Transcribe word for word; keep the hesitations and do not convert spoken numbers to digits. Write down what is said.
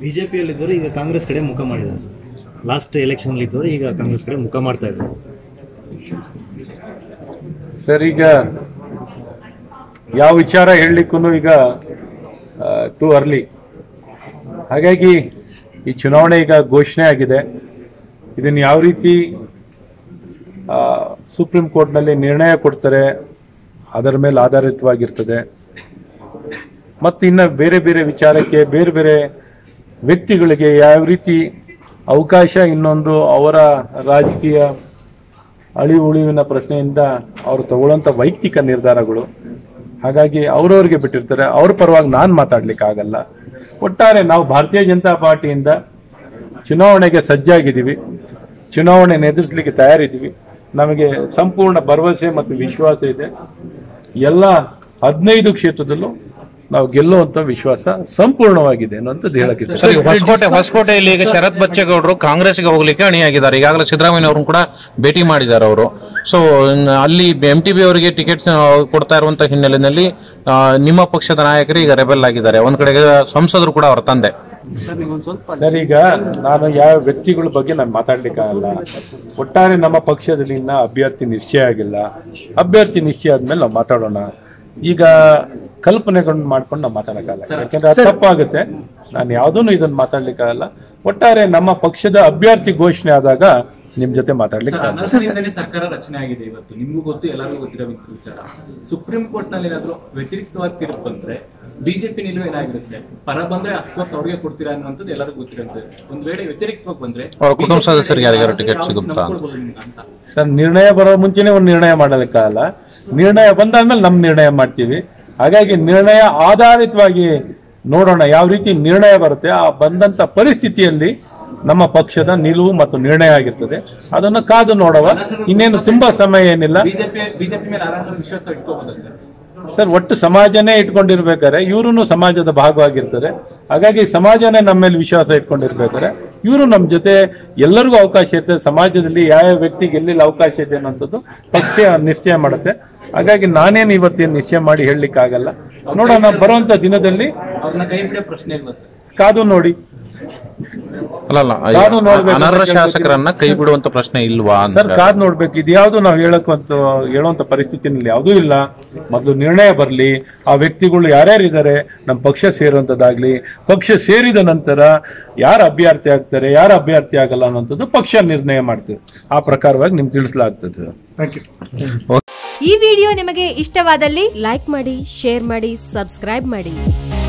ಬಿಜೆಪಿಯಲ್ಲಿದ್ದವರು ಈಗ ಕಾಂಗ್ರೆಸ್ ಕಡೆ ಮುಖ ಮಾಡಿದ್ದಾರೆ ಸರ್. ಲಾಸ್ಟ್ ಎಲೆಕ್ಷನ್ ಇದ್ದವರು ಈಗ ಕಾಂಗ್ರೆಸ್ ಕಡೆ ಮುಖ ಮಾಡ್ತಾ ಇದ್ದಾರೆ ಸರ್. ಈಗ ಯಾವ ವಿಚಾರ ಹೇಳಲಿಕ್ಕೂ ಈಗ ಟೂ ಅರ್ಲಿ. ಹಾಗಾಗಿ ಈ ಚುನಾವಣೆ ಈಗ ಘೋಷಣೆ ಆಗಿದೆ. ಇದನ್ನು ಯಾವ ರೀತಿ ಸುಪ್ರೀಂ ಕೋರ್ಟ್ನಲ್ಲಿ ನಿರ್ಣಯ ಕೊಡ್ತಾರೆ ಅದರ ಮೇಲೆ ಆಧಾರಿತವಾಗಿರ್ತದೆ. ಮತ್ತು ಇನ್ನು ಬೇರೆ ಬೇರೆ ವಿಚಾರಕ್ಕೆ ಬೇರೆ ಬೇರೆ ವ್ಯಕ್ತಿಗಳಿಗೆ ಯಾವ ರೀತಿ ಅವಕಾಶ, ಇನ್ನೊಂದು ಅವರ ರಾಜಕೀಯ ಅಳಿವು ಉಳಿವಿನ ಪ್ರಶ್ನೆಯಿಂದ ಅವರು ತಗೊಳ್ಳೋಂಥ ವೈಯಕ್ತಿಕ ನಿರ್ಧಾರಗಳು. ಹಾಗಾಗಿ ಅವ್ರವ್ರಿಗೆ ಬಿಟ್ಟಿರ್ತಾರೆ. ಅವ್ರ ಪರವಾಗಿ ನಾನು ಮಾತಾಡ್ಲಿಕ್ಕೆ ಆಗಲ್ಲ. ಒಟ್ಟಾರೆ ನಾವು ಭಾರತೀಯ ಜನತಾ ಪಾರ್ಟಿಯಿಂದ ಚುನಾವಣೆಗೆ ಸಜ್ಜಾಗಿದ್ದೀವಿ, ಚುನಾವಣೆಯನ್ನು ಎದುರಿಸಲಿಕ್ಕೆ ತಯಾರಿದ್ದೀವಿ. ನಮಗೆ ಸಂಪೂರ್ಣ ಭರವಸೆ ಮತ್ತು ವಿಶ್ವಾಸ ಇದೆ. ಎಲ್ಲ ಹದಿನೈದು ಕ್ಷೇತ್ರದಲ್ಲೂ ನಾವು ಗೆಲ್ಲುವಂತ ವಿಶ್ವಾಸ ಸಂಪೂರ್ಣವಾಗಿದೆ ಅನ್ನೋಂಥದ್ದು ಹೇಳಕ್ಕೆ. ಹೊಸಕೋಟೆ ಹೊಸಕೋಟೆಯಲ್ಲಿ ಈಗ ಶರತ್ ಬಚ್ಚೇಗೌಡರು ಕಾಂಗ್ರೆಸ್ಗೆ ಹೋಗ್ಲಿಕ್ಕೆ ಅಣಿಯಾಗಿದ್ದಾರೆ. ಈಗಾಗಲೇ ಸಿದ್ದರಾಮಯ್ಯ ಅವ್ರನ್ನ ಕೂಡ ಭೇಟಿ ಮಾಡಿದ್ದಾರೆ ಅವರು. ಸೊ ಅಲ್ಲಿ ಎಂ ಟಿ ಬಿ ಅವರಿಗೆ ಟಿಕೆಟ್ ಕೊಡ್ತಾ ಇರುವಂತ ಹಿನ್ನೆಲೆಯಲ್ಲಿ ನಿಮ್ಮ ಪಕ್ಷದ ನಾಯಕರು ಈಗ ರೆಬೆಲ್ ಆಗಿದ್ದಾರೆ. ಒಂದ್ ಕಡೆಗೆ ಸಂಸದರು ಕೂಡ ಅವರ ತಂದೆ. ಸರ್, ಈಗ ನಾನು ಯಾವ ವ್ಯಕ್ತಿಗಳ ಬಗ್ಗೆ ನಾನು ಮಾತಾಡ್ಲಿಕ್ಕಾಗಲ್ಲ. ಒಟ್ಟಾರೆ ನಮ್ಮ ಪಕ್ಷದಲ್ಲಿ ಇನ್ನ ಅಭ್ಯರ್ಥಿ ನಿಶ್ಚಯ ಆಗಿಲ್ಲ. ಅಭ್ಯರ್ಥಿ ನಿಶ್ಚಯ ಆದ್ಮೇಲೆ ನಾವು ಮಾತಾಡೋಣ. ಈಗ ಕಲ್ಪನೆಗಳನ್ನ ಮಾಡ್ಕೊಂಡು ನಾವು ಮಾತಾಡಕ್ಕಾಗಲ್ಲ, ಯಾಕಂದ್ರೆ ಅದು ತಪ್ಪಾಗುತ್ತೆ. ನಾನು ಯಾವುದೂ ಇದನ್ನ ಮಾತಾಡ್ಲಿಕ್ಕಾಗಲ್ಲ. ಒಟ್ಟಾರೆ ನಮ್ಮ ಪಕ್ಷದ ಅಭ್ಯರ್ಥಿ ಘೋಷಣೆ ಆದಾಗ ನಿಮ್ ಜೊತೆ ಮಾತಾಡ್ಲಿಕ್ಕೆ ಸರ್ಕಾರ ರಚನೆ ಆಗಿದೆ. ಇವತ್ತು ನಿಮ್ಗೂ ಗೊತ್ತು, ಎಲ್ಲರಿಗೂ ಗೊತ್ತಿರೋ ವಿಚಾರ. ಸುಪ್ರೀಂ ಕೋರ್ಟ್ ನಲ್ಲಿ ಏನಾದ್ರು ವ್ಯತಿರಿಕ್ತವಾಗಿ ತೀರ್ಪು ಬಂದ್ರೆ ಬಿಜೆಪಿ ನಿಲುವು ಏನಾಗಿರುತ್ತೆ? ಪರ ಬಂದ್ರೆ ಅಫ್ಕೋರ್ಸ್ ಅವ್ರಿಗೆ ಕೊಡ್ತೀರಾ ಅನ್ನುವಂಥದ್ದು ಎಲ್ಲರಿಗೂ ಗೊತ್ತಿರುತ್ತೆ. ಒಂದ್ ವೇಳೆ ವ್ಯತಿರಿಕ್ತವಾಗಿ ಬಂದ್ರೆ ಕುಟುಂಬ ಸದಸ್ಯರಿಗೆ ಯಾರಿಗಾರು ಟಿಕೆಟ್ ಸಿಗುತ್ತಾ ಸರ್? ನಿರ್ಣಯ ಬರೋ ಮುಂಚೆನೆ ಒಂದು ನಿರ್ಣಯ ಮಾಡಲಿಕ್ಕಾಗಲ್ಲ. ನಿರ್ಣಯ ಬಂದಾದ್ಮೇಲೆ ನಮ್ ನಿರ್ಣಯ ಮಾಡ್ತೀವಿ. ಹಾಗಾಗಿ ನಿರ್ಣಯ ಆಧಾರಿತವಾಗಿ ನೋಡೋಣ ಯಾವ ರೀತಿ ನಿರ್ಣಯ ಬರುತ್ತೆ. ಆ ಬಂದಂತ ಪರಿಸ್ಥಿತಿಯಲ್ಲಿ ನಮ್ಮ ಪಕ್ಷದ ನಿಲುವು ಮತ್ತು ನಿರ್ಣಯ ಆಗಿರ್ತದೆ. ಅದನ್ನು ಕಾದು ನೋಡುವ. ಇನ್ನೇನು ತುಂಬಾ ಸಮಯ ಏನಿಲ್ಲ ಸರ್. ಒಟ್ಟು ಸಮಾಜನೇ ಇಟ್ಕೊಂಡಿರ್ಬೇಕಾದ್ರೆ ಇವರು ಸಮಾಜದ ಭಾಗವಾಗಿರ್ತಾರೆ. ಹಾಗಾಗಿ ಸಮಾಜನೇ ನಮ್ಮ ಮೇಲೆ ವಿಶ್ವಾಸ ಇಟ್ಕೊಂಡಿರ್ಬೇಕಾದ್ರೆ ಇವರು ನಮ್ಮ ಜೊತೆ ಎಲ್ಲರಿಗೂ ಅವಕಾಶ ಇರ್ತದೆ. ಸಮಾಜದಲ್ಲಿ ಯಾವ ವ್ಯಕ್ತಿಗೆ ಎಲ್ಲಿ ಅವಕಾಶ ಇದೆ ಅನ್ನೋಂಥದ್ದು ಪಕ್ಷ ನಿಶ್ಚಯ ಮಾಡುತ್ತೆ. ಹಾಗಾಗಿ ನಾನೇನು ಇವತ್ತೇನು ನಿಶ್ಚಯ ಮಾಡಿ ಹೇಳಲಿಕ್ಕೆ ಆಗಲ್ಲ. ನೋಡೋಣ, ಬರುವಂತ ದಿನದಲ್ಲಿ ಕಾದು ನೋಡಿ. ಅಲ್ಲ, ಅನರ್ಹ ಶಾಸಕರನ್ನ ಕೈ ಬಿಡುವಂತ ಪ್ರಶ್ನೆ ಇಲ್ವಾ ಸರ್? ಕಾದ್ ನೋಡ್ಬೇಕು. ಇದ್ಯಾವುದು ನಾವು ಹೇಳಕ್ಕಂತ ಹೇಳುವಂತ ಪರಿಸ್ಥಿತಿನಲ್ಲಿ ಯಾವುದೂ ಇಲ್ಲ. ಮೊದಲು ನಿರ್ಣಯ ಬರಲಿ. ಆ ವ್ಯಕ್ತಿಗಳು ಯಾರ್ಯಾರಿದ್ದಾರೆ ನಮ್ಮ ಪಕ್ಷ ಸೇರುವಂತದ್ದಾಗ್ಲಿ, ಪಕ್ಷ ಸೇರಿದ ನಂತರ ಯಾರು ಅಭ್ಯರ್ಥಿ ಆಗ್ತಾರೆ ಯಾರು ಅಭ್ಯರ್ಥಿ ಆಗಲ್ಲ ಅನ್ನೋಂಥದ್ದು ಪಕ್ಷ ನಿರ್ಣಯ ಮಾಡ್ತೇವೆ. ಆ ಪ್ರಕಾರವಾಗಿ ನಿಮ್ಗೆ ತಿಳಿಸಲಾಗ್ತದೆ ಸರ್. Thank you. ಈ ವಿಡಿಯೋ ನಿಮಗೆ ಇಷ್ಟವಾದಲ್ಲಿ ಲೈಕ್ ಮಾಡಿ, ಶೇರ್ ಮಾಡಿ, ಸಬ್ಸ್ಕ್ರೈಬ್ ಮಾಡಿ.